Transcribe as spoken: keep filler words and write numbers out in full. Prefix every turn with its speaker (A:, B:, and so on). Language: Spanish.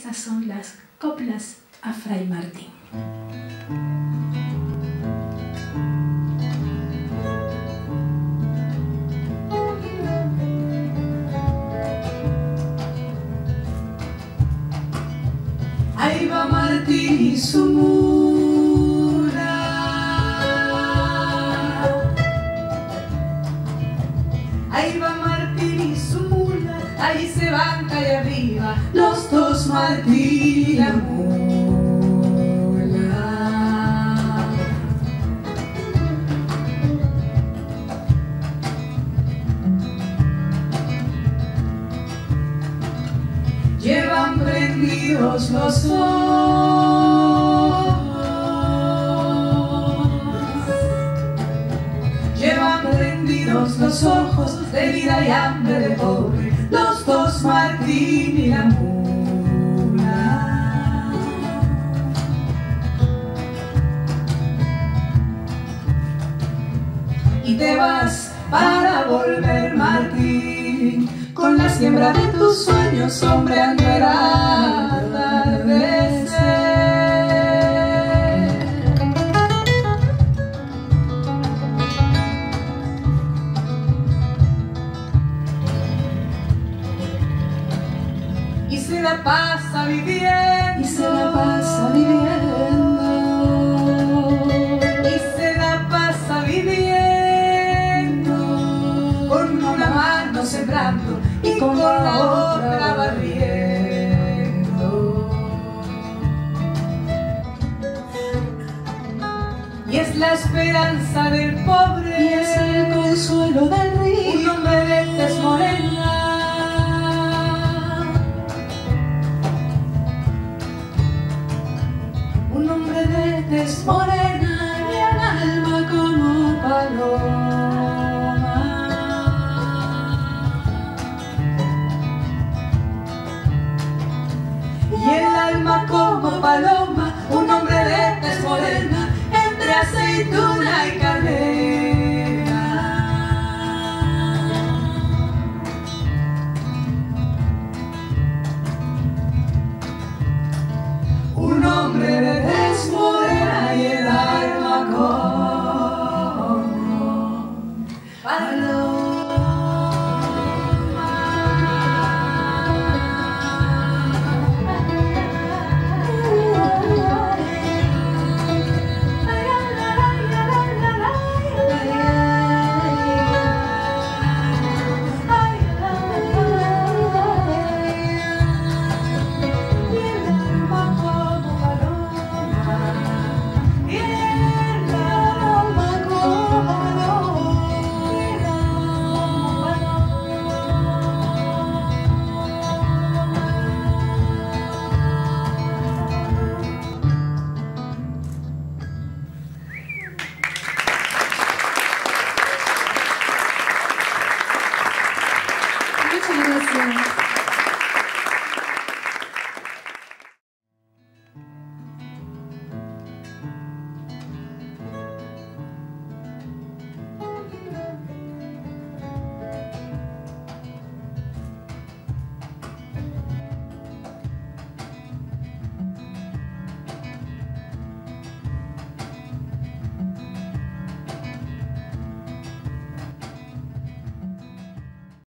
A: Estas son las coplas a Fray Martín. Ahí va Martín y su mula, ahí va Martín y su mula, ahí se van calle arriba los dos Martín y la mula. Llevan prendidos los ojos, llevan prendidos los ojos de vida y hambre de pobre, los dos Martín y la mula. Y te vas para volver, Martín, con la siembra de tus sueños sombreando el atardecer. Y se la pasa viviendo, y se la pasa viviendo, y se la pasa viviendo, con una mano sembrando y con la otra barriendo. Y es la esperanza del pobre, y es el consuelo del rico, un hombre de tez morena, un hombre de tez morena y el alma como paloma. Y el alma como paloma, un hombre de tez morena, entre aceituna y canela. Un hombre de tez morena y el alma como paloma. Muchas gracias.